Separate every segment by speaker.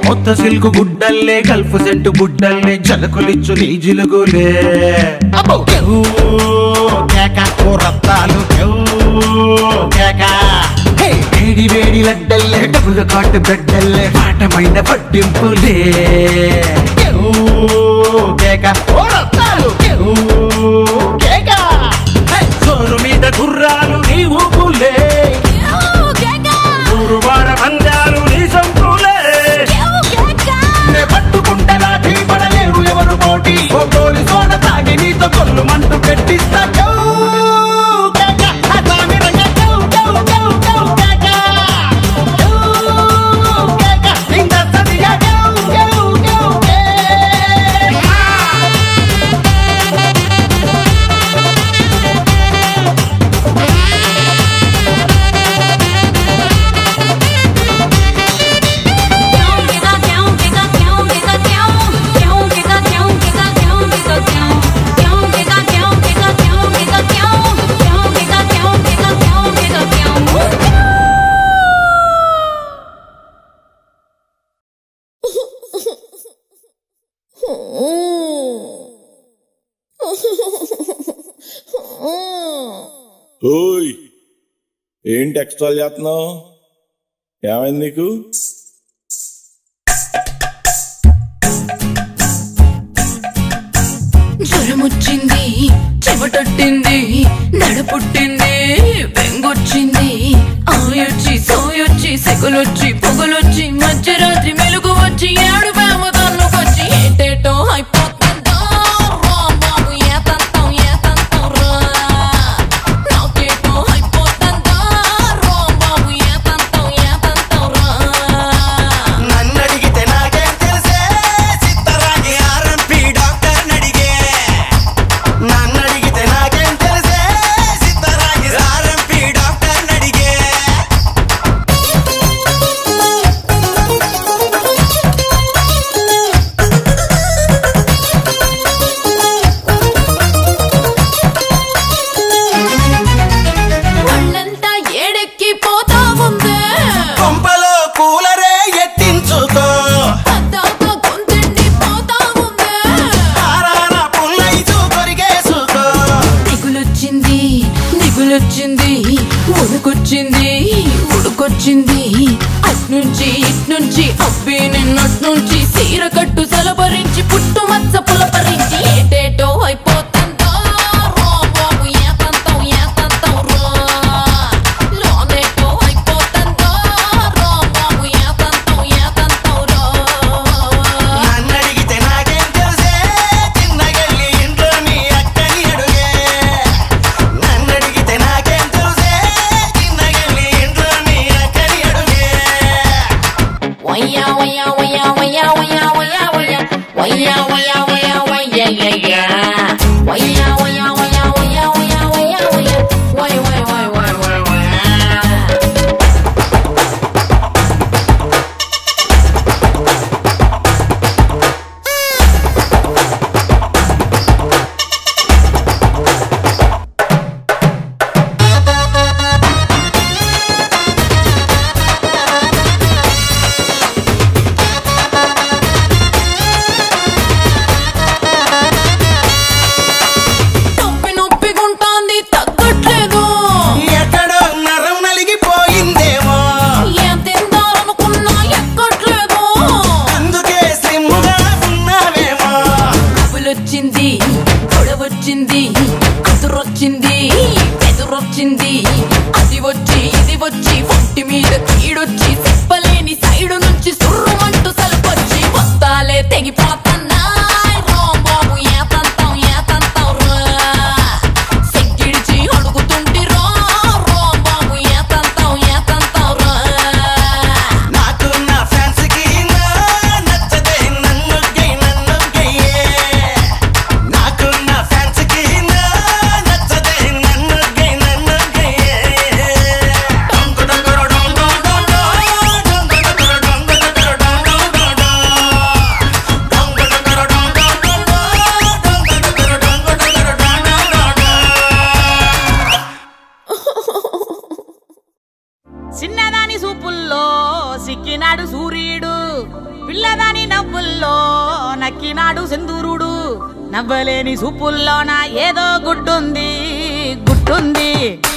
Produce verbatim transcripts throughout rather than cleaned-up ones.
Speaker 1: కొత్త సిల్కు గుడ్డల్లే Gulf scent గుడ్డల్లే జలకులిచ్చు నీ జిలుగులే రత్తాలు వేడి వేడి లడ్డల్లే డబుల్ కాటు బెడ్డల్లే పాఠమైన పట్టింపులే సోరు మీద గుర్రాలు నీ ఊపులే ఊరు వార పందాలు నీ సంపులే పట్టుకుంటే లాఠీ పడలేరు ఎవరు పోటీ ఓ గోలి సోడ తాగి నీతో కొల్లు మంటూ పెట్టిస్తా
Speaker 2: ఓయ్ ఏంటి ఎక్స్ట్రా చేస్తున్నావు? ఏమైంది నీకు?
Speaker 3: జ్వరం వచ్చింది, చెమటొట్టింది, నడపుట్టింది, బెంగొచ్చింది, ఆయొచ్చి సోయొచ్చి సెగలొచ్చి పొగలొచ్చి మధ్యరాత్రి మెలుగు వచ్చి ఏడు ప్రేమ తన్నుకొచ్చి ఏటేటో అయిపోతుందో బాబు ఏతంతం ఏతంతం రా నాకేటో అయిపోతుందో బాబు ఏతంతం ఏతంతం రా
Speaker 4: నన్నడిగితే నాకేం తెలిసే చిత్తరాగి ఆర్ఎంపీ డాక్టర్ నడిగే నన్నడిగితే నాకేం తెలిసే చిత్తరాగి ఆర్ఎంపీ డాక్టర్ నడిగే
Speaker 3: ఒళ్ళంతా ఏడెక్కి పోతా ఉందే
Speaker 4: కొంపలో కూలరే ఎత్తించుకో
Speaker 3: అద్దాక గొంతెండి పోతా ఉందే
Speaker 4: ఆరాన పుల్లైతూ కొరిగేసుకో
Speaker 3: దిగులొచ్చింది దిగులొచ్చింది ఉడుకొచ్చింది ఉడుకొచ్చింది అట్నుంచి ఇట్నుంచి అబ్బి నిన్నట్నుంచి సీర కట్టు సలపరించి పుట్టు మచ్చ పులపరించి ఏటేటో అయిపోతుందో రో బాబు ఏతంతం ఏతంతం రో లోనేటో అయిపోతుందో రో బాబు ఏతంతం ఏతంతం రో
Speaker 4: నన్నడిగితే నాకేం తెలిసే చిన్నగెళ్ళి ఇంట్లో మీ అక్కని అడుగే నన్నడిగితే నాకేం తెలిసే చిన్నగెళ్ళి ఇంట్లో మీ అక్కని అడుగే
Speaker 3: వయ్యా వయ్యా వయ్యా వయ్యా వయ్యా వయ్యా వయ్యా వయ్యా వయ్యా వయ్యా వయ్యా యయ్యా వయ్యా వయ్యా వయ్యా వయ్యా వయ్యా వయ్యా వయ్యా వయ్ వయ్ వయ్ వయ్ వయ్ వయ్ నొప్పి నొప్పిగుంటాంది తగ్గట్లేదు
Speaker 4: ఎక్కడో నరం నలిగిపోయిందేమో
Speaker 3: ఏం తిందారనుకున్నా ఎక్కట్లేదు
Speaker 4: అందుకే సిమ్ముగా ఉన్నావేమో
Speaker 3: కబులొచ్చింది గొడవొచ్చింది కుదురొచ్చింది ఎదురొచ్చింది అది వచ్చి ఇది వచ్చి ఒంటి మీద కీడొచ్చి చెప్పలేని సైడు నుంచి సుర్రుమంటూ సలుపొచ్చి వస్తాలే తెగిపోతున్నా రో బాబు ఏతంతం ఏతంతం రా సెగ్గిడిచి అడుగుతుంటి రో రో బాబు ఏతంతం ఏతంతం రా
Speaker 4: నాకు నా ఫ్యాన్స్ కి నచ్చదే నన్ను గై నన్ను గయ్యే నాకు నా ఫ్యాన్స్ కి నచ్చదే నన్ను గై నన్ను గయ్యే డొంకు డొంగురు డొంగు డొంగు
Speaker 5: సిక్కినాడు సూర్యుడు పిల్లదాని నవ్వుల్లో నక్కినాడు సింధూరుడు నవ్వలేని సూపుల్లోన ఏదో గుడ్డుంది గుడ్డుంది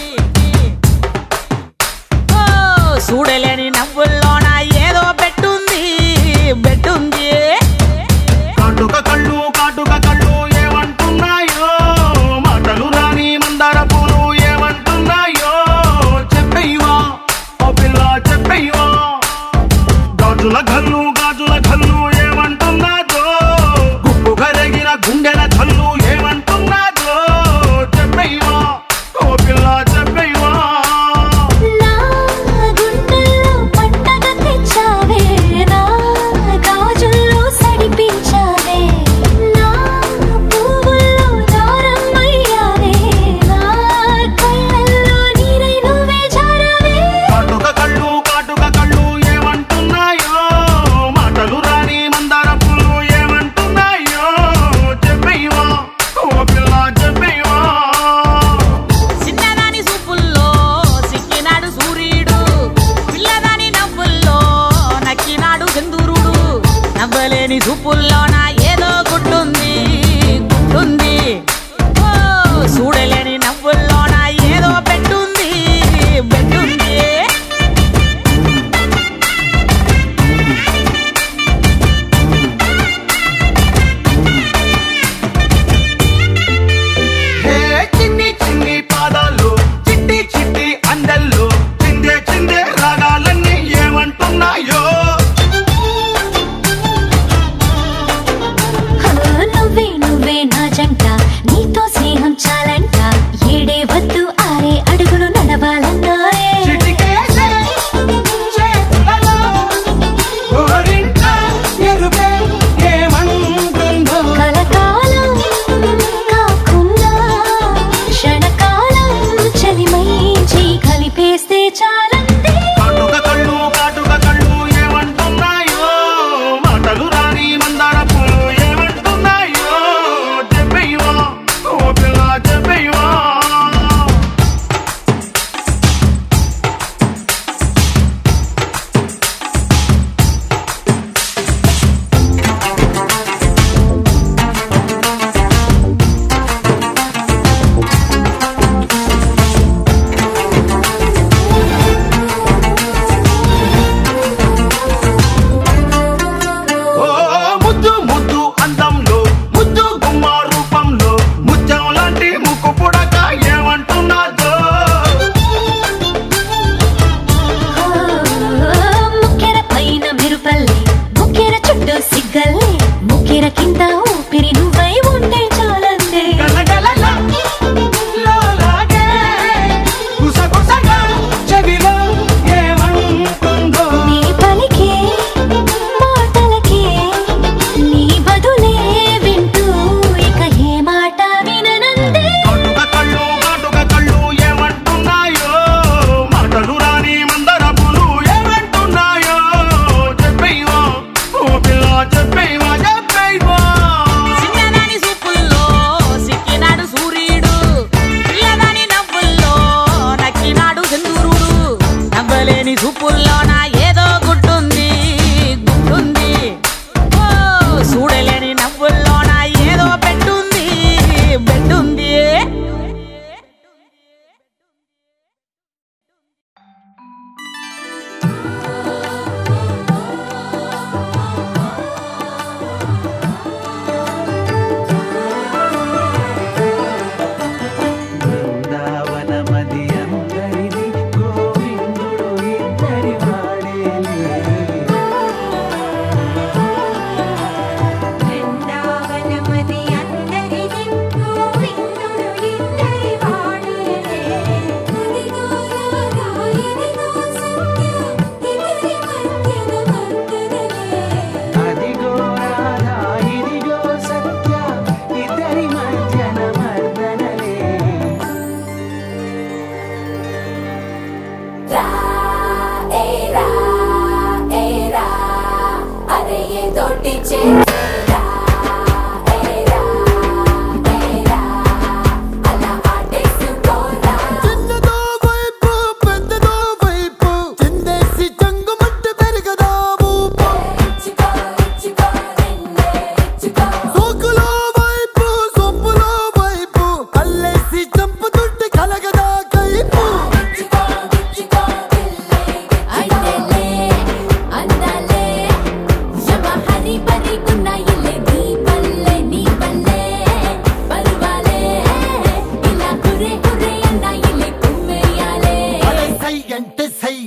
Speaker 5: ఓ చూడలేని నవ్వుల్లోన ఏదో బెట్టుంది బెట్టుంది
Speaker 1: కాటుక కళ్ళు కాటుక కళ్ళు ఏమంటున్నాయో మాటలు రాని మందార పూలు ఏమంటున్నాయో చెప్పయ్యవా ఓ పిల్ల చెప్పయ్యవా గాజుల గల్లు గాజుల గల్లు ఏమంటున్నాదో గుప్పు కరిగిన గుండెల చల్లు ఏమంటున్నాదో చెప్పయ్యవా ఓ పిల్ల చెప్పయ్యవా
Speaker 6: నా గుండెల్లో పంటగా తెచ్చావే నా గాజుల్లో సడిపించావే నా పువ్వుల్లో దారమయ్యావే నా కళ్ళల్లో నీరై నువ్వే జారావే
Speaker 1: కాటుక కళ్ళు కాటుక కళ్ళు ఏమంటున్నాయో మాటలు రాని మందార పూలు ఏమంటున్నాయో చెప్పయ్యవా ఓ పిల్ల చెప్పయ్యవా
Speaker 5: చిన్నదాని సూపుల్లో సిక్కినాడు సూర్యుడు పిల్లదాని నవ్వుల్లో నక్కినాడు సింధూరుడు నవ్వలేని సూపుల్లోన ఏదో గుడ్డుంది గుడ్డుంది ఓ చూడలేని నవ్వుల్లోన ఏదో బెట్టుంది బెట్టుంది
Speaker 1: హే చిన్ని చిన్ని పాదాలు చిట్టి చిట్టి అందెల్లో చిందే చిందే రాగాలన్నీ ఏమంటున్నాయో
Speaker 6: నువ్వే నువ్వే నా జంట నీతో స్నేహం చాలంట ఏడే వద్దు ఆరే అడుగులు నడవాలన్నారే
Speaker 1: చిటికేసే చేతులలో గోరింట ఎరుపే ఏమంటుందో
Speaker 6: కలకాలం కాకుండా క్షణకాలం చలిమై చేయి కలిపేస్తే చాలంతే
Speaker 1: కాటుక కళ్ళు కాటుక కళ్ళు ఏమంటున్నాయో మాటలు రాని మందార పూలు ఏమంటున్నాయో చెప్పయ్యవా ఓ పిల్ల చెప్పయ్యవా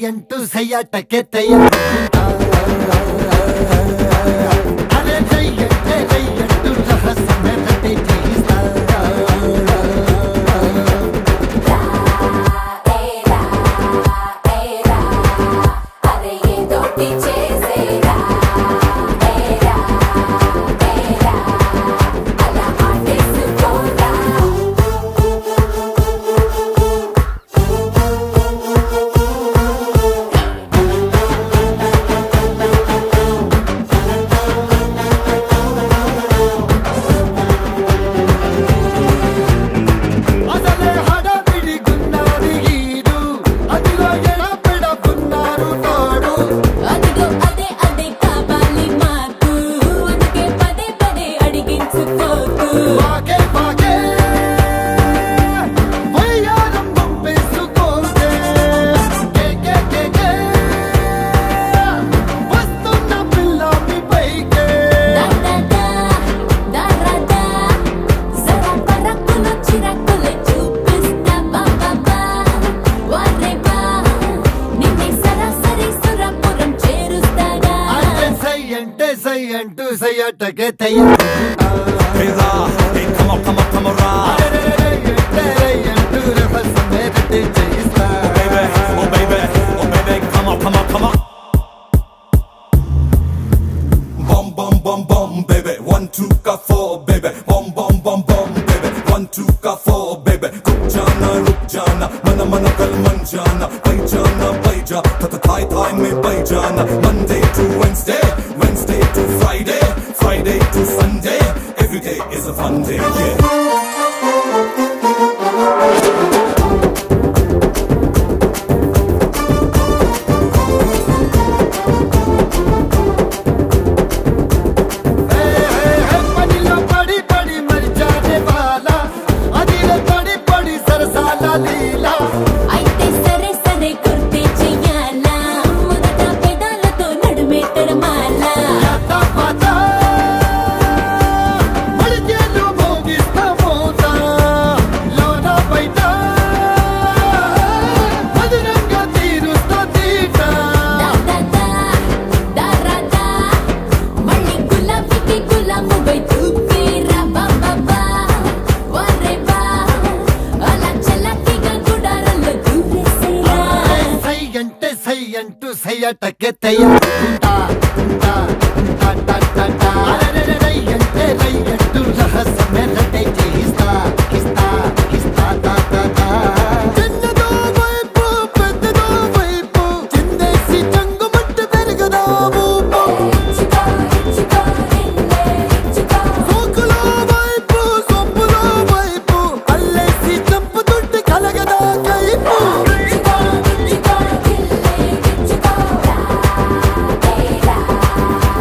Speaker 7: అంటూ సయ్యాటకే తయ్య అరే జయ్యంటే జయ్యంటూ రహస్యమే రటే చేయిస్తా అంటూ సయ్యాటకే తయ్య
Speaker 1: Come on, come on, come on, ride.
Speaker 7: అంటూ రహస్యమే రటే చేయిస్తా
Speaker 1: Baby, oh baby, oh baby, come on, come on, come on. Bum, bum, bum, bum, baby. One, two, ka, four, baby. Bum, bum, bum, bum, baby. One, two, ka, four, baby. Ruk jana, ruk jana. Mana, mana, kal man jana. Bai jana, bai ja. Tata, thai, thai, mein bai jana. Monday to Wednesday, Wednesday to Friday, Friday to Sunday. Every day is a fun day, yeah.
Speaker 7: పనిలో పడి పడి మరి జానే వాలా అదిలో పడి పడి సరసాల లీలా
Speaker 6: అయితే సరే సరే కుర్తే చెయ్యాలా మొదట పెదాలతో నడుమే తడమాలా
Speaker 7: యాతా పాతా మడిచేలు మోగిస్తా మోతా లోన బయట మధురంగా తీరుస్తా తీట
Speaker 6: దాదా దారాదా మళ్ళీ గులాబీకి గులామువై తూపేరా బాబా వరేబా అలా చల్లకిగా గుడారంలో దూరేసేరా
Speaker 7: సై అంటే సై అంటూ సయ్యాటకే తయ్య టా టా టా టా టా టా అరే రై అంటే రై అంటూ రహస్యమే రటే చేయిస్తా ఇస్తా ఇస్తా తా తా తా చిన్నదో వైపు పెద్దదో వైపు చిందేసి చంగుమంటు పెరగదా ఊపు
Speaker 6: చికా చికా రిల్లే చికా
Speaker 7: సోకులో వైపు సొంపులో వైపు అల్లేసి చంపుతుంటే కలగదా కైపు
Speaker 6: చికా చికా రిల్లే చికా రా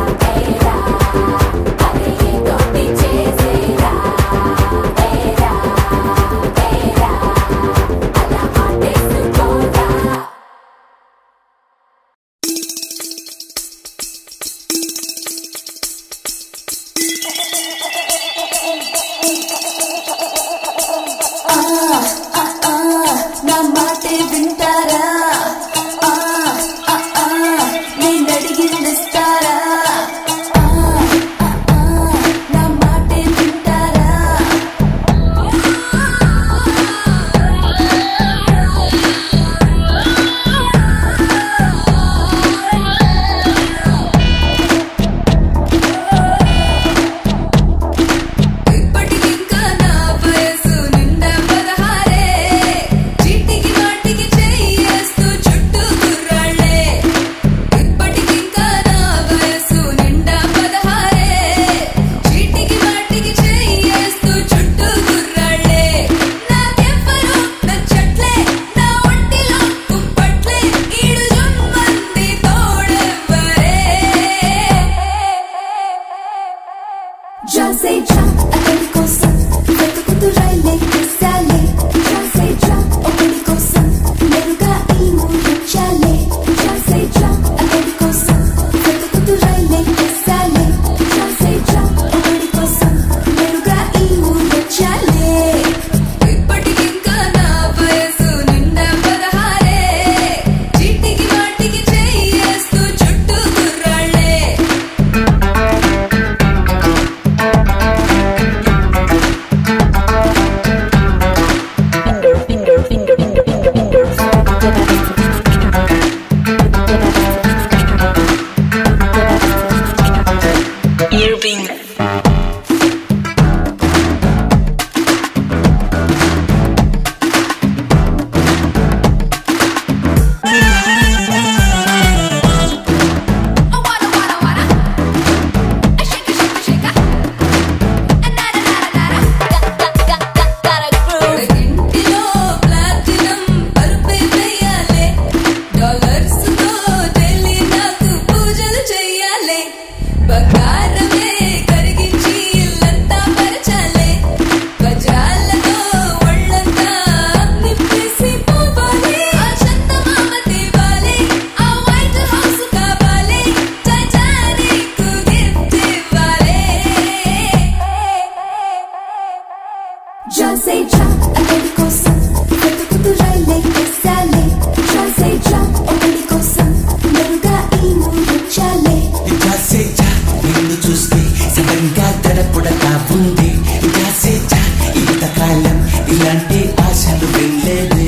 Speaker 4: లేదే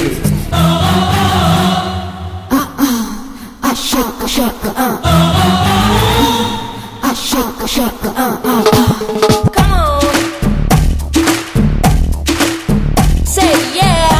Speaker 3: Shaka shaka uh uh uh shaka shaka uh uh come on say yeah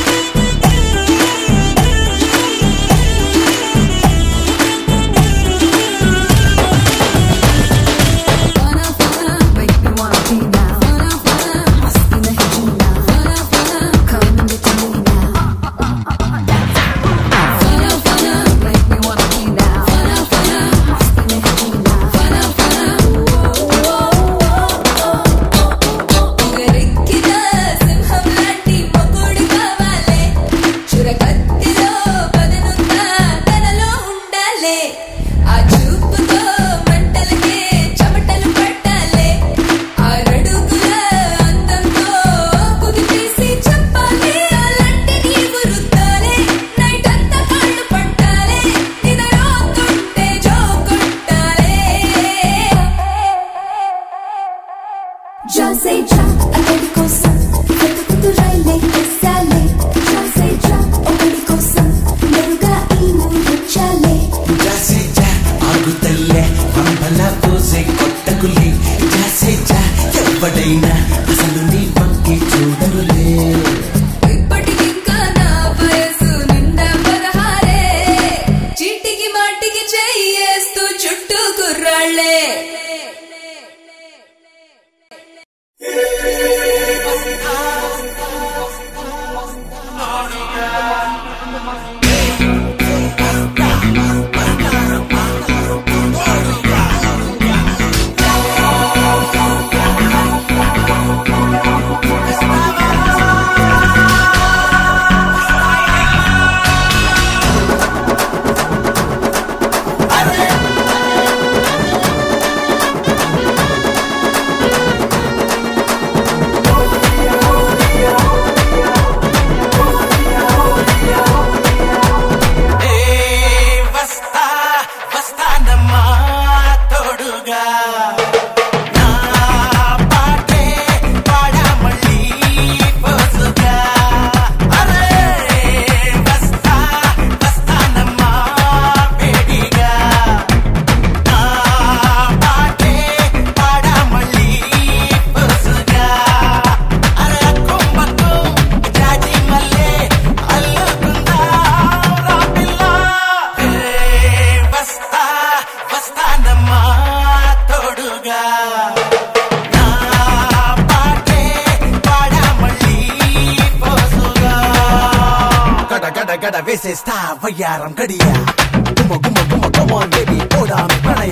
Speaker 4: వేసేస్తా వయ్యారం గడియా గుమ్మ గుమ్మ గుమ్మ come on baby ఓడా ప్రణయ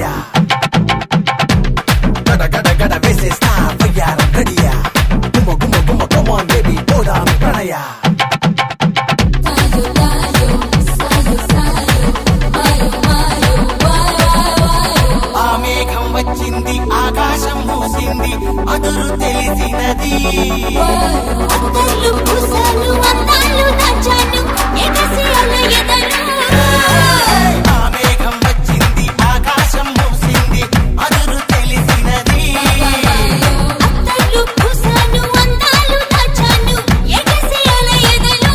Speaker 4: గడ గడ గడ వేసేస్తా వయ్యారం గడియా గుమ్మ గుమ్మ గుమ్మ come on baby ఓడా ప్రణయ ఆ మేఘం వచ్చింది ఆకాశం మూసింది అదురు తెలిసినది
Speaker 6: అత్తలు పూసలు అందాలు దాచాను ఎగసి అలయదను
Speaker 4: ఆ మేఘం వచ్చింది ఆకాశం మూసింది అదురు తెలిసినది
Speaker 6: అత్తలు పూసలు అందాలు దాచాను ఎగసి అలయదను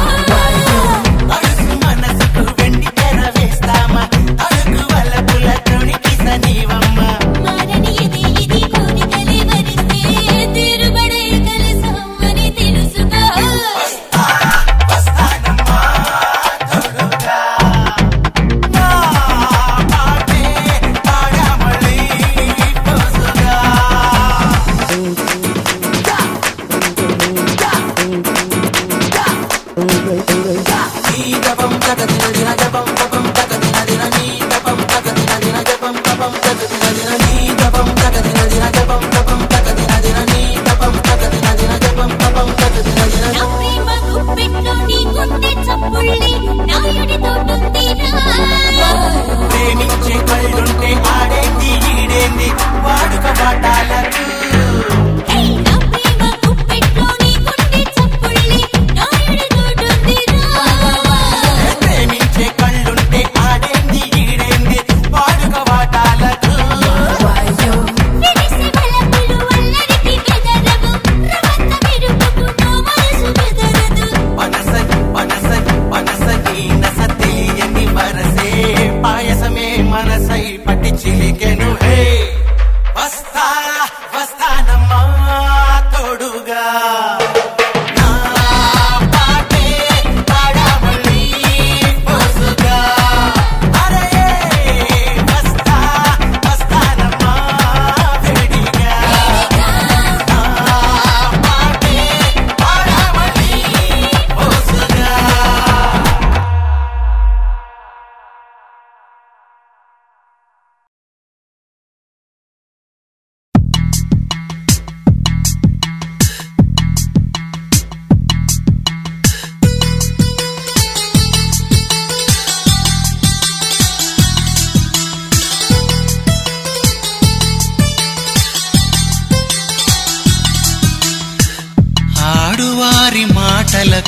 Speaker 4: అడుగు మనసుకు వెండి తెర వేస్తామా అడుగు వలపుల తొణికి సనీవమ్మ
Speaker 6: మారని ఇది ఇది కోరికలే వరిస్తే తిరుబడే కలిసమ్మని తెలుసుగా
Speaker 4: వస్తానమ్మా తోడుగా నా పాటే పాడమళ్ళీ పోసుగా నీ జపం తగదిన దిన జపం జపం తగదిన దిన నీ జపం తగదిన దిన జపం జపం తగదిన దిన నీ జపం తగదిన దిన జపం జపం తగదిన దిన నీ జపం తగదిన దిన జపం జపం తగదిన దిన
Speaker 6: నా ప్రేమ గుప్పెట్లో నీ గుండె చప్పుళ్ళి నాయుడితో ఉందిరా
Speaker 4: ప్రేమించే కళ్ళుంటే ఆడేంది ఈడేంది వాడుక బాటాలకు
Speaker 6: ఏయ్ నా ప్రేమ గుప్పెట్లో నీ గుండె చప్పుళ్ళి నాయుడితో ఉందిరా
Speaker 4: ప్రేమించే కళ్ళుంటే ఆడేంది ఈడేంది వాడుక బాటాలకు
Speaker 6: విరిసి వలపులు వల్లరికి బెదరవు రవంత మెరుపుకు నా మనసు బెదరదు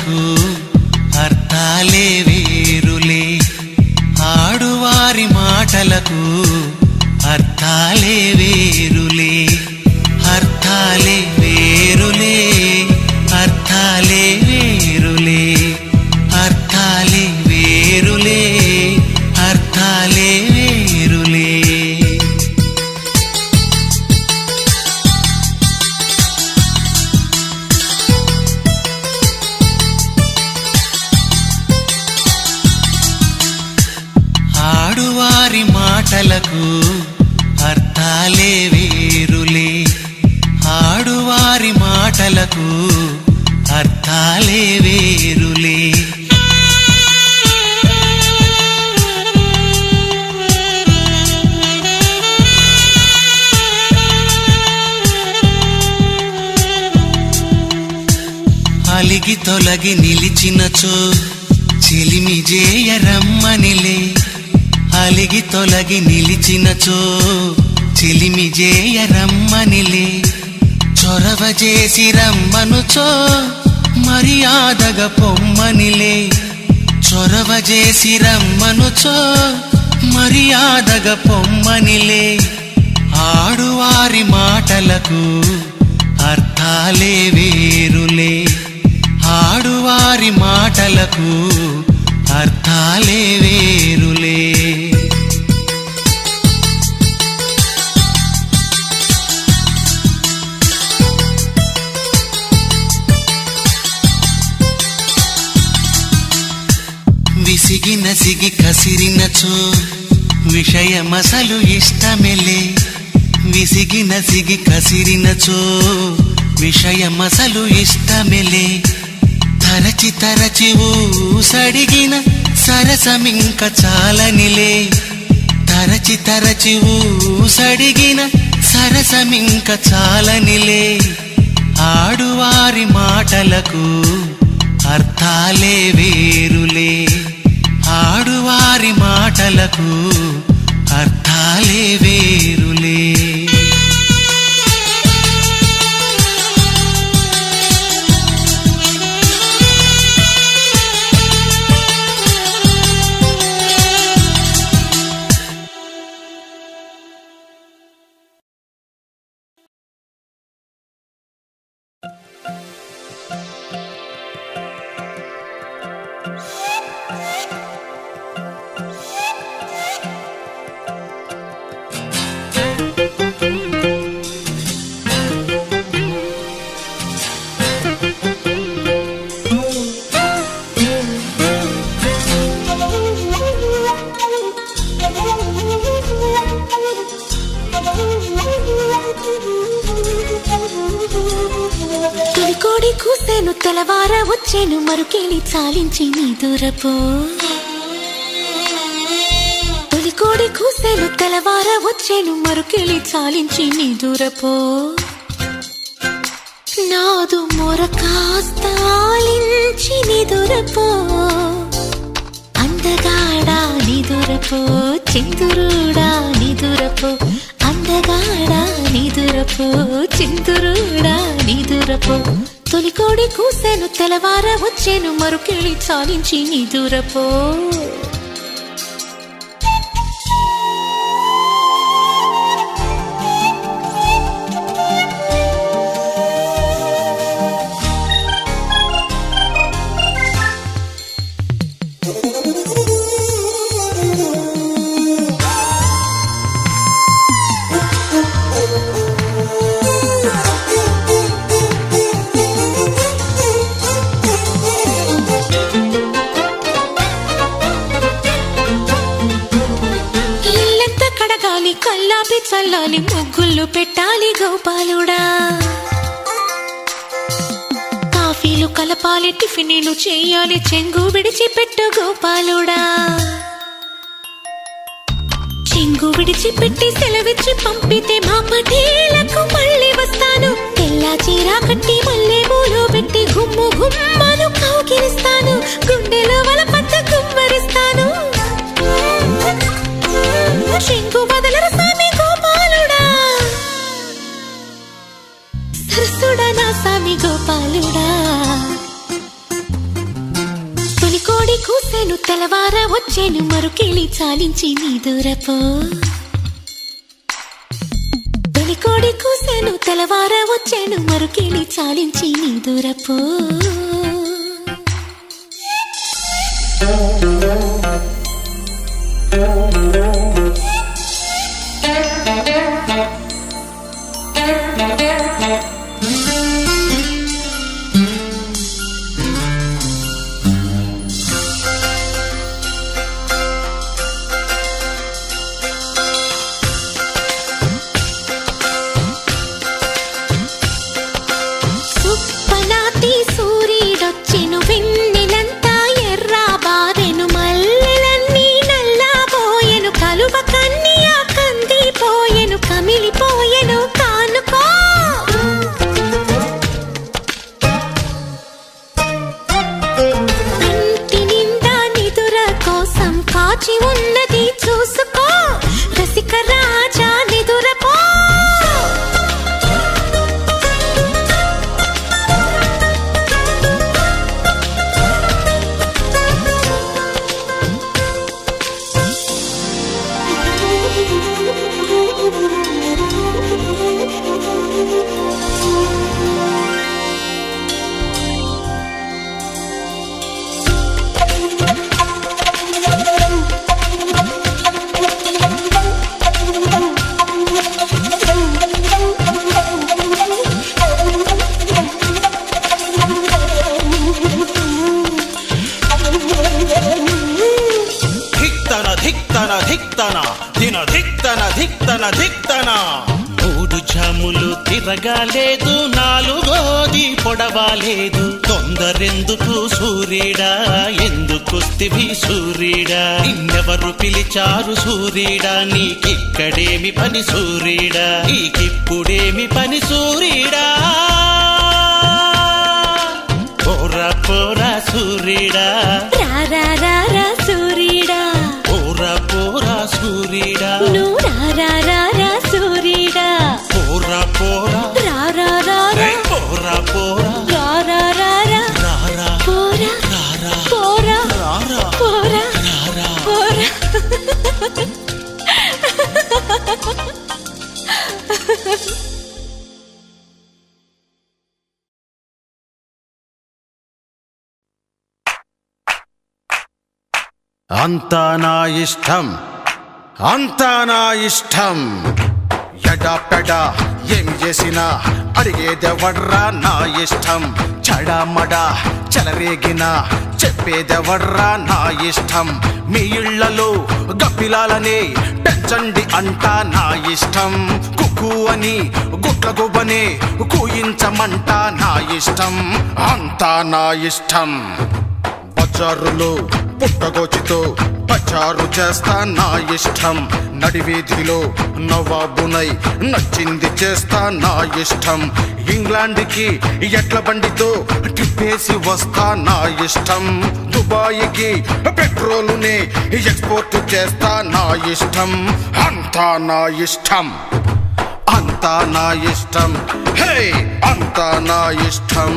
Speaker 8: మాటలకు అర్థాలే వేరులే ఆడువారి మాటలకు అర్థాలే వేరులే అర్థాలే వేరులే అర్థాలే వేరులే అర్థాలే వేరులే అర్థాలే వేరులే ఆడువారి మాటలకు అర్థాలే వేరులే ఆడువారి మాటలకు అర్థాలే వేరులే అలిగి తొలగి నిలిచినచో చిలిమి జేయ రమ్మనిలే అలిగి తొలగి నిలిచినచో చిలిమి జేయ రమ్మనిలే చొరవ చేసి రమ్మనుచో మర్యాదగ పొమ్మనిలే చొరవ చేసి రమ్మనుచో మర్యాదగ పొమ్మనిలే ఆడువారి మాటలకు అర్థాలే వేరులే ఆడువారి మాటలకు అర్థాలే వేరులే విసిగి నసిగి కసిరినచో విషయమసలు ఇష్టమెలే విసిగి నసిగి కసిరినచో విషయమసలు ఇష్టమెలే తరచి తరచి ఊసడిగిన సరసమింక చాలనిలే తరచి తరచి ఊసడిగిన సరసమింక చాలనిలే ఆడువారి మాటలకు అర్థాలే వేరులే ఆడువారి మాటలకు అర్థాలే వేరులే
Speaker 6: తొలికోడి కూసేను తెలవార వచ్చేను మరుకేలి చాలించి నీ దూరపో తొలికోడి కూసేను తెలవార వచ్చేను మరుకేలి చాలించి నీ దూరపో నాదు మొర కాస్త ఆలించి నీ దూరపో అందగాడా నీ దూరపో చిందురుడా నీ దూరపో అందగాడా నీ దూరపో చిందురుడా నీ దూరపో తొలికోడి కూసేను తెలవార వచ్చేను మరుకెళ్ళి చాలించి నీ దూరపో కల్లాపి చల్లాలి ముగ్గులు పెట్టాలి గోపాలుడా కాఫీలు కలపాలి టిఫినీలు చేయాలి చెంగు విడిచిపెట్టు గోపాలుడా చెంగు విడిచిపెట్టి సెలవిచ్చి పంపితే మా పటేలకు మళ్ళీ వస్తాను తెల్ల చీర కట్టి మల్లె పూలు పెట్టి గుమ్ము గుమ్మను కౌగిలిస్తాను గుండెలో వలపంత గుమ్మరిస్తాను చెంగు వదలరు సామి గోపాలుడా సరసుడా నా సామి గోపాలుడా కోడి కూసెను తెలవార వచ్చేను మరుకెళ్ళి చాలించి నీ దూరపో తొలి కోడి కూసెను తెలవార వచ్చేను మరుకెళ్ళి చాలించి నీ దూరపో ఉన్నది చూసుకో రసిక రాజా నిదురపో
Speaker 8: మూడు జాములు తిరగాలేదు నాలుగోది పొడవాలేదు తొందరెందుకు సూర్యుడా ఎందుకొస్తివి సూర్యుడా నిన్నెవరు పిలిచారు సూర్యుడా నీకిక్కడేమి పని సూర్యుడా నీకిప్పుడేమి పని సూర్యుడా పోరా పోరా సూర్యుడా
Speaker 6: రారా రారా సూర్యుడా
Speaker 8: పోరా పోరా సూర్యుడా
Speaker 6: నువ్వు రారా రారా సూర్యుడా
Speaker 8: పోరా పోరా
Speaker 6: రారా రారా
Speaker 8: పోరా పోరా
Speaker 6: రారా రారా
Speaker 8: రారా
Speaker 6: పోరా
Speaker 8: రారా
Speaker 6: పోరా
Speaker 8: రారా
Speaker 6: పోరా
Speaker 8: రారా
Speaker 6: పోరా
Speaker 9: అంతా నా ఇష్టం అంతా నా ఇష్టం ఎడా పెడా ఏమి చేసినా అడిగేదెవడ్రా నా ఇష్టం చడామడా చెలరేగిన చెప్పేదెవడ్రా నా ఇష్టం మీ ఇళ్లలో గప్పిలాలనే పెంచండి అంటా నా ఇష్టం కుక్కు అని గుట్ల గుబ్బనే కూయించమంట నా ఇష్టం అంతా నా ఇష్టం బజారులో పుట్టగోచితో పచారు చేస్తా నా ఇష్టం నడివీధిలో నవాబునై నచ్చింది చేస్తా నా ఇష్టం ఇంగ్లాండ్కి ఎట్ల బండితో ట్రిప్పేసి వస్తా నా ఇష్టం దుబాయ్కి పెట్రోలునే ఎక్స్పోర్ట్ చేస్తా నా ఇష్టం అంతా నా ఇష్టం అంతా నా ఇష్టం హే అంతా నా ఇష్టం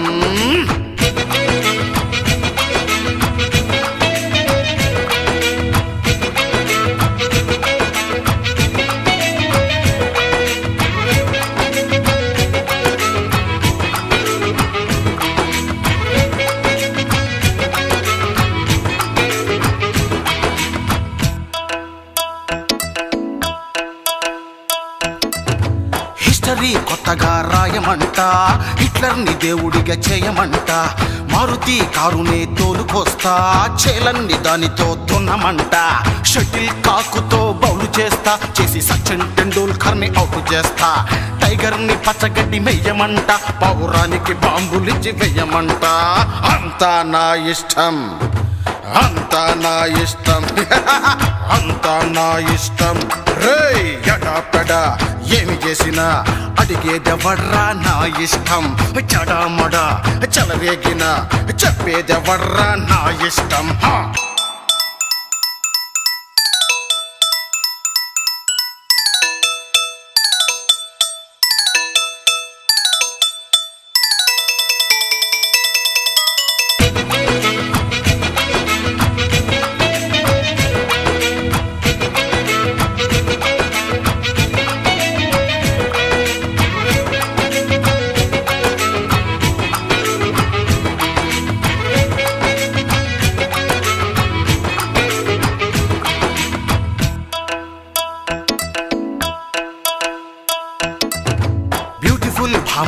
Speaker 9: కొత్తగా రాయమంట హిట్లర్ని దేవుడిగా చేయమంట మారుతి కారునే తోలుకొస్తా చేలన్ని దానితో దున్నమంట షటిల్ కాకుతో బౌలు చేస్తా చేసి సచిన్ టెండూల్కర్ ని అవుట్ చేస్తా టైగర్ ని పచ్చగడ్డి మెయ్యమంట పౌరానికి బాంబులిచ్చి వెయ్యమంట అంతా నా ఇష్టం అంతా నా ఇష్టం అంతా నా ఇష్టం రే ఎడా పెడా ఏమి చేసినా అడిగేదెవడ్రా నా ఇష్టం చడామడా చెలరేగిన చెప్పేదెవడ్రా నా ఇష్టం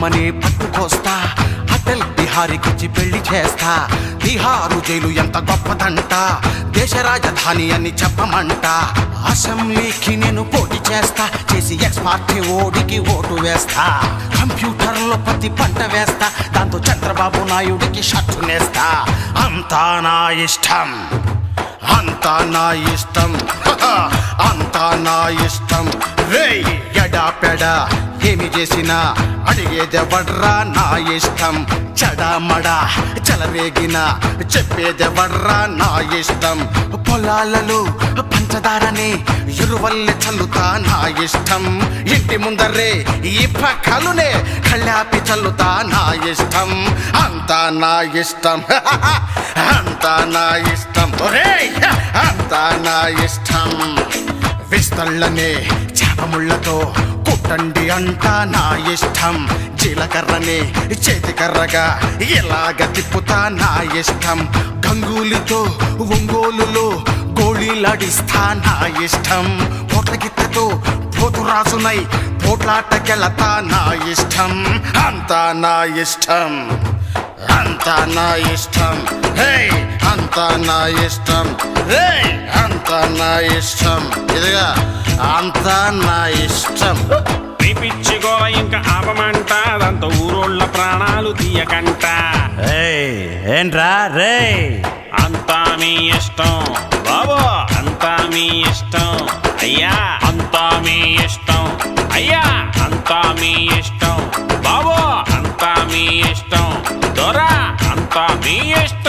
Speaker 9: అమ్మని పట్టుకొస్తా అటల్ బిహారీకిచ్చి పెళ్లి చేస్తా బీహారు జైలు ఎంత గొప్పదంట దేశ రాజధాని అని చెప్పమంట అసెంబ్లీకి నేను పోటీ చేస్తా చేసి ఎక్స్ పార్టీ ఓడికి ఓటు వేస్తా కంప్యూటర్లో పత్తి పంట వేస్తా దాంతో చంద్రబాబు నాయుడికి షర్టు నేస్తా అంతా నా ఇష్టం అంతా నా ఇష్టం అంతా నా ఇష్టం రే ఎడా పెడా ఏమి చేసినా అడిగేదెవడ్రా నా ఇష్టం చడామడా చలరేగిన చెప్పేదెవడ్రా నా ఇష్టం పొలాలలో పంచదారని ఎరువల్లె చల్లుతా నా ఇష్టం ఇంటి ముందరే ఈ పక్కలునే కళ్ళాపి చల్లుతా నా ఇష్టం అంతా నా ఇష్టం అంతా నా ఇష్టం అంతా నా ఇష్టం విస్తళ్ళనే చేపముళ్ళతో కుట్టండి అంట నా ఇష్టం జీలకర్రని చేతికర్రగా ఇలాగ తిప్పుతా నా ఇష్టం గంగూలితో ఒంగోలులో గోళీలాడిస్తా నా ఇష్టం పోట్ల గిత్తతో పోతురాజునై పోట్లాటకెళతా నా ఇష్టం అంతా నా ఇష్టం అంతా నా ఇష్టం హే అంతా నా ఇష్టం హే అంతా నా ఇష్టం ఇదిగా అంతా నా ఇష్టం
Speaker 10: పిచ్చి గోల ఇంకా ఆపమంట దాంతో ఊరోళ్ళ ప్రాణాలు తీయకంట
Speaker 9: ఏంట్రా రే
Speaker 10: అంతా మీ ఇష్టం బాబో అంతా మీ ఇష్టం అయ్యా అంతా మీ ఇష్టం అయ్యా అంతా మీ ఇష్టం బాబో అంతా మీ ఇష్టం దొరా అంతా మీ ఇష్టం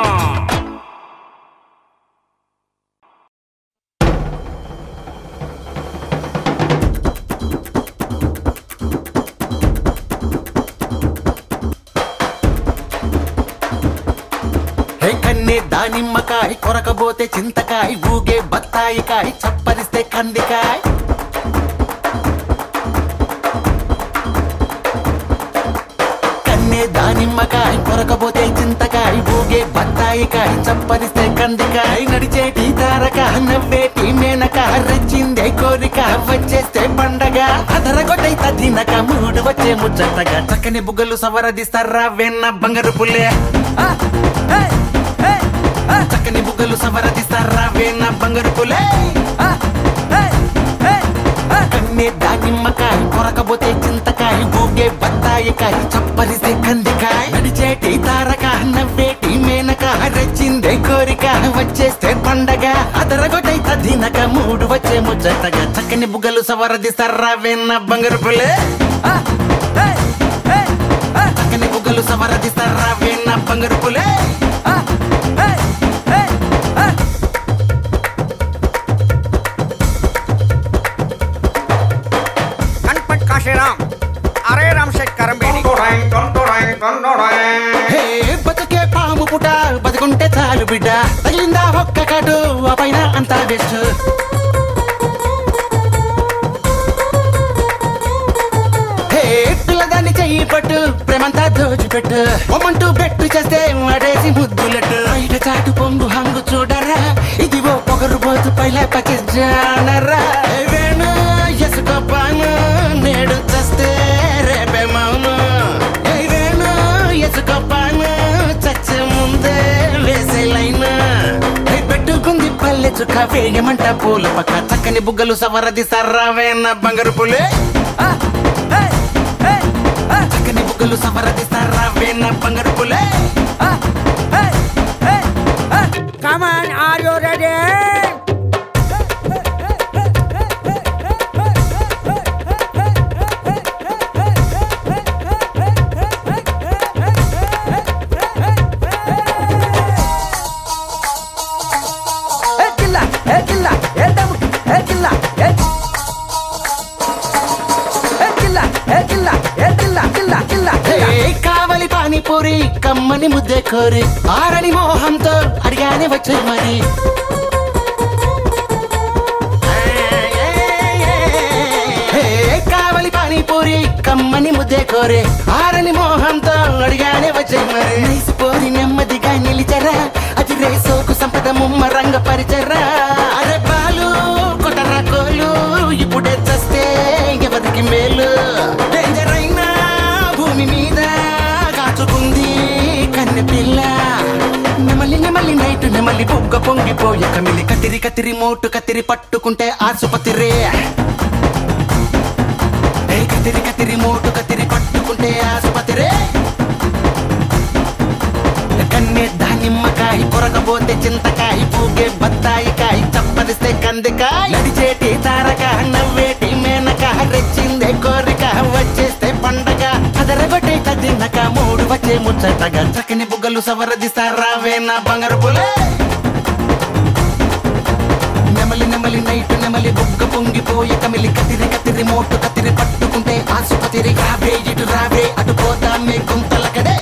Speaker 9: దానిమ్మకాయ కొరకబోతే చింతకాయ ఊగే బత్తాయికాయ చప్పరిస్తే కందికాయ కన్నే దానిమ్మకాయ కొరకబోతే చింతకాయ ఊగే బత్తాయికాయ చప్పరిస్తే కందికాయ నడిచేటి తారక నవ్వేటి మేనక రెచ్చిందే కోరిక వచ్చేస్తే పండగ అదరగొట్టై తదినక మూడు వచ్చే ముచ్చటగా చక్కని బుగ్గలు సవరదిస్తారా వెన్న బంగారు పుల్లే చక్కని బుగ్గలు సవరదిస్తారా వేణ బంగారు పులే కన్నే దానిమ్మకాయ కొరకబోతే చింతకాయ ఊగే బత్తాయికాయ చప్పరిస్తే కందికాయ నడిచేటి తారక నవ్వేటి మేనక రెచ్చిందే కోరిక వచ్చేస్తే పండగ అదరగొట్టై తదినక మూడు వచ్చే ముచ్చటగా చక్కని బుగ్గలు సవరదిస్తారా వేణ బంగారు పులే చక్కని బుగ్గలు సవరదిస్తారా వేణ బంగారు పులే
Speaker 11: అరే రామ్ శేఖరం
Speaker 9: బతుకే పాము పుట బతుకుంటే చాలు బిడ్డ తగిలిందా ఒక్క కాటు ఆ పైన అంతా బెస్ట్ పిల్లదాన్ని చెయ్యి పట్టు ప్రేమంతా దోచిపెట్టు ఒమ్మంటూ బెట్టు చేస్తే అడేసి ముద్దులట్టు బయట చాటు పొంగు హంగు చూడరా ఇదిగో పొగరు పోతు పైల పకిజానరా వేణు ఎసుకోపాను నేడు చస్తే రేపే మౌను వేణు ఎసుకోపాను చచ్చే ముందే వేసే లైన్ పెట్టుకుంది పల్లె చుక్క వేయమంట పూల పక్క చక్కని బుగ్గలు సవరది సర్రావేన బంగారు పులే చక్కని బుగ్గలు సవరది సర్రావేన బంగారు Phule
Speaker 11: Come on, are you ready?
Speaker 9: కావలి పానీపూరి కమ్మని ముద్దే కోరి ఆరని మోహంతో అడిగానే వచ్చే మరి కావలి పానీపూరి కమ్మని ముద్దే కోరి ఆరని మోహంతో అడిగానే వచ్చే మరి నైసిపోరి నెమ్మదిగా నిలిచరా అది రేసోకు సంపద ముమ్మరంగ పరిచరా అరే బాలు కొట్టరా కోలు ఇప్పుడే చస్తే ఎవరికి మేలు డేంజర్ అయినా నెమలి బుగ్గ పొంగిపోయి కమిలి కతిరి కతిరి మోటు కతిరి పట్టుకుంటే ఆసుపత్రి కతిరి కతిరి మోటు కతిరి పట్టుకుంటే ఆసుపత్రి కన్నె దానిమ్మకాయ కొరకపోతే చింతకాయ పూగే బత్తాయి కాయ చప్పరిస్తే కందికాయ నడిచేటి తారక నవ్వేటి మేనక రెచ్చిందే కోరిక వచ్చేస్తే పండగ అదరగొట్టే తిన్నక మూడు వచ్చే ముచ్చటగా చక్కని బుగ్గలు సవరదిస్తారావే నా బంగారు పులే నెమలి నెమలి నైటు నెమలి బుగ్గ పొంగిపోయి కమిలి కతిరి కతిరి మోటు కతిరి పట్టుకుంటే ఆసుపత్రి రావే ఇటు రావే అటు పోతామే గుంతలకడే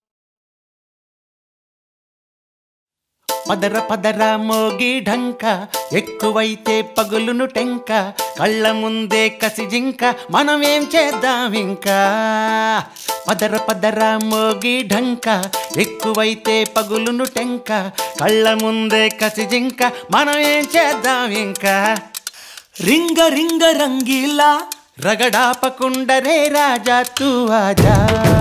Speaker 9: పదర పదర మోగి ఢంక ఎక్కువైతే పగులును టెంక కళ్ళ ముందే కసి జింక మనమేం చేద్దాం ఇంకా పదర పదర మోగి ఢంక ఎక్కువైతే పగులును టెంక కళ్ళ ముందే కసి జింక మనమేం చేద్దాం ఇంకా రింగ రింగ రంగీలా రగడాపకుండరే రాజా తూ ఆజా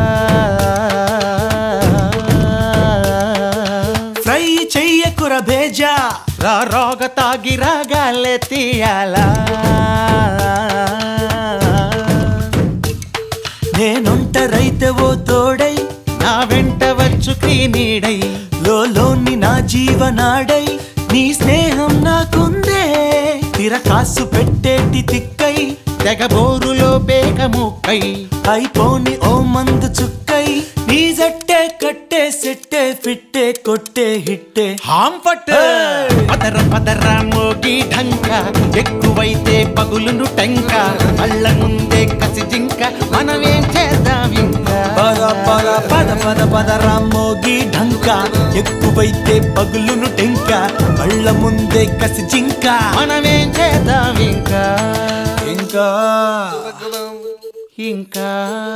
Speaker 9: ఫ్రై చెయ్యకుర భేజా రా రోగ తాగి రాగాలే తీయాలా నేనొంటరైతే ఓ తోడై నా వెంట వచ్చు నీడై లోని నా జీవనాడై నీ స్నేహం నాకుందే తిరకాసు పెట్టేటి తిక్కై తెగబోరులో బేగ ముక్కై అయిపోని ఓ మందు చుక్కై నీ జట్టే కట్టే సెట్టే ఫిట్టే కొట్టే హిట్టే హాం పట్టే పదర పదర మోగి ఢంక ఎక్కువైతే పగులును టెంక కళ్ళ ముందే కసి జింక మనమేం చేద్దాం ఇంకా పద పద పద పద పదర మోగి ఢంక ఎక్కువైతే పగులును టెంక కళ్ళ ముందే కసి జింక మనమేం చేద్దాం ఇంకా ఇంకా ఇంకా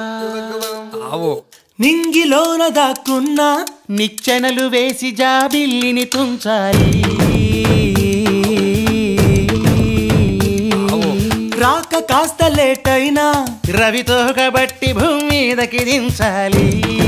Speaker 9: నింగిలోన దాక్కున్న నిచ్చెనలు వేసి జాబిల్లిని తుంచాలి రాక కాస్త లేటైనా రవితో కబట్టి భూమి మీదకి దించాలి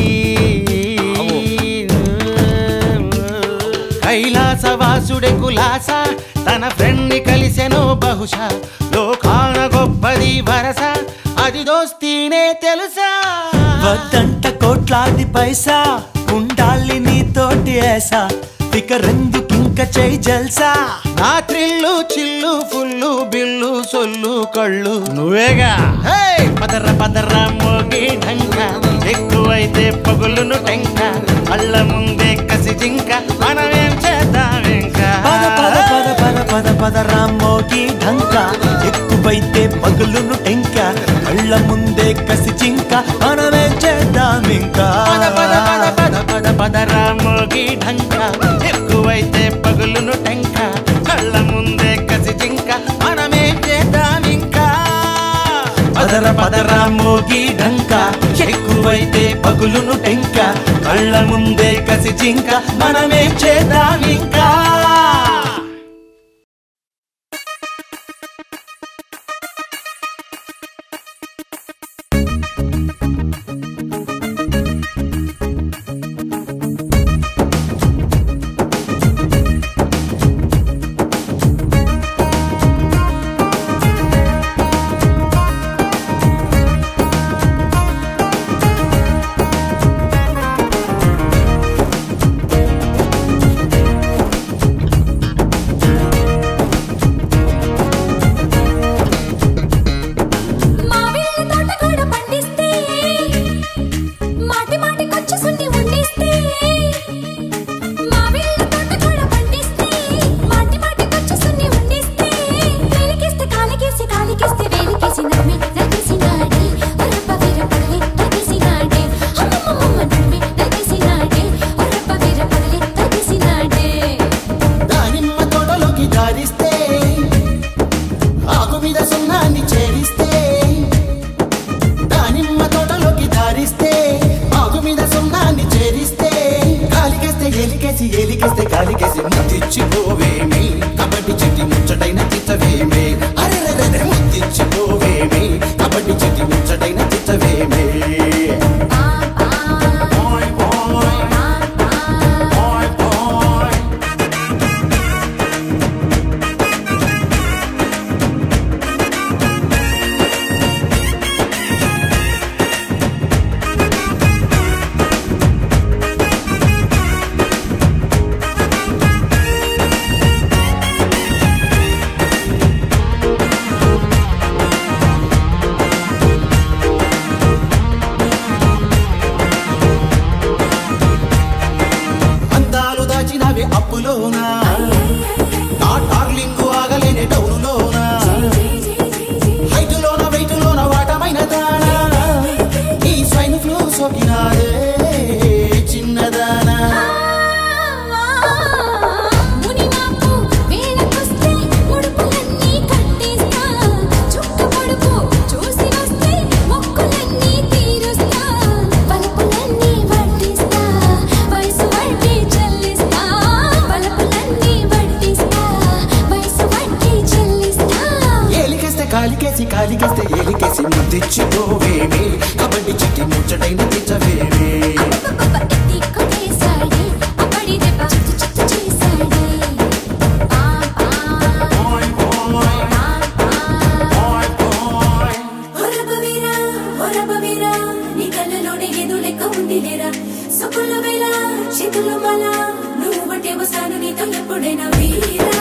Speaker 9: కైలాసవాసుడే కులాస తన ఫ్రెండ్ని కలిసెనో బహుశా లోకాన గొప్పది వరస అది దోస్తీనే తెలుసా వద్దంట కోట్లాది పైసా ఉండాలి నీతోటి ఏసా ఇక రెందుకింక చేయి జల్సా నా త్రిల్లు చిల్లు ఫుల్లు బిల్లు సొల్లు కళ్ళు నువ్వేగా పదర పదర మోగి ఢంక ఎక్కువైతే పగులును టెంక కళ్ళ ముందే కసి జింక మనమేం చేద్దాం ఇంకా పద పద పద పద పద పదర మోగి ఢంక ఎక్కువైతే పగులును టెంక కళ్ళ ముందే కసి జింక మనమేం చేద్దాం ఇంకా పద పద పద పద పద పదర మోగి ఢంక ఎక్కువైతే పగులును టెంక కళ్ళ ముందే కసి జింక మనమేం చేద్దాం ఇంకా పదర పదర మోగి ఢంక ఎక్కువైతే పగులును టెంక కళ్ళ ముందే కసి జింక మనమేం చేద్దాం ఇంకా పప్పులోనా నా డార్లింగ్ ఆగలేని డౌనులోనా హైటులోన వెయిటులోన వాటమైన దానా ఈ స్వైన్ ఫ్లూ సోకినాదే చిన్నదానా కాలికేసి కాలికేస్తే ఏలికేసి ముద్దిచ్చిపోవేమే కబడ్డీ చిట్టి ముచ్చటైన తెచ్చవేమే
Speaker 6: నువ్వు బట్టే వస్తాను నీతో ఎప్పుడైనా వీరా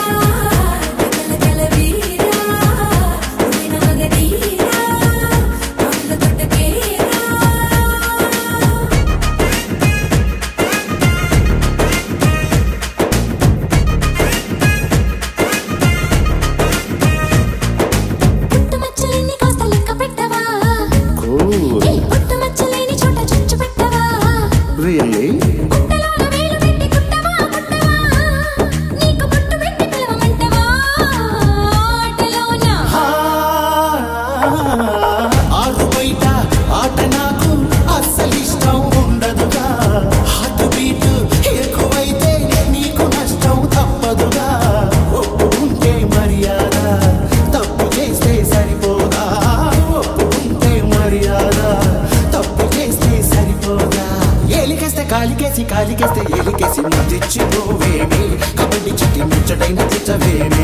Speaker 6: కాలికేసి కాలికేస్తే ఏలికేసి ముద్దిచ్చిపోవేమే కబడ్డీ చిట్టి ముచ్చటైన తెచ్చవేమే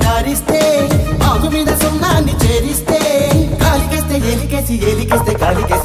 Speaker 6: ఏలికేస్తే కాలికేస్తే